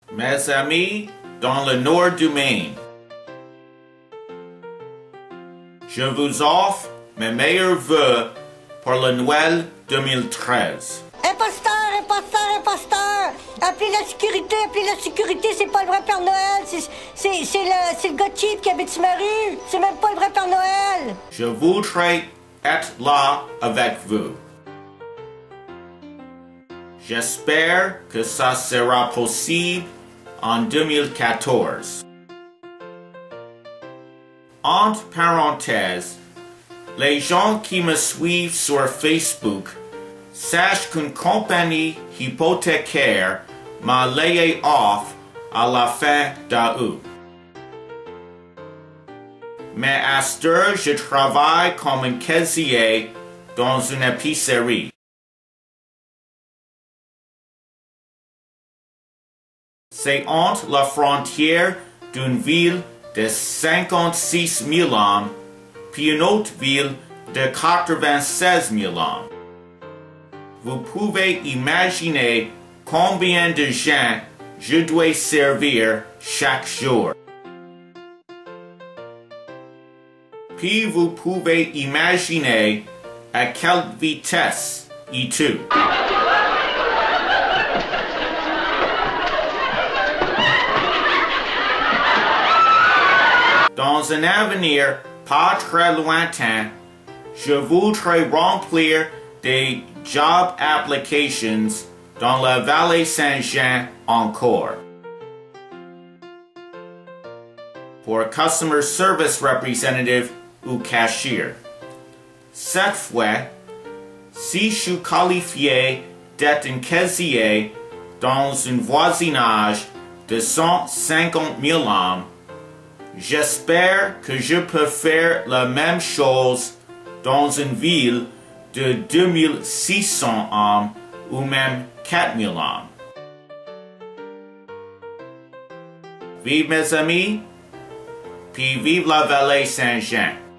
Mes amis, dans le nord du Maine, je vous offre mes meilleurs vœux pour le Noël 2013. Imposteur, imposteur, imposteur! Appelez la sécurité, c'est pas le vrai Père Noël, c'est le gars cheap qui habite sur ma rue, c'est même pas le vrai Père Noël! Je voudrais être là avec vous. J'espère que ça sera possible en 2014. Entre parenthèses, les gens qui me suivent sur Facebook sachent qu'une compagnie hypothécaire m'a layé off à la fin d'août. Mais à cette heure, je travaille comme un caissier dans une épicerie. C'est entre la frontière d'une ville de 56 000 hommes puis une autre ville de 96 000 hommes. Vous pouvez imaginer combien de gens je dois servir chaque jour. Puis vous pouvez imaginer à quelle vitesse il tue. Dans un avenir pas très lointain, je voudrais remplir des job applications dans la vallée Saint-Jean encore. Pour Customer Service Representative ou Cashier. Cette fois, si je suis qualifié d'être un caissier dans un voisinage de 150 000 hommes, j'espère que je peux faire la même chose dans une ville de 2600 hommes ou même 4000 hommes. Vive mes amis, puis vive la vallée Saint-Jean.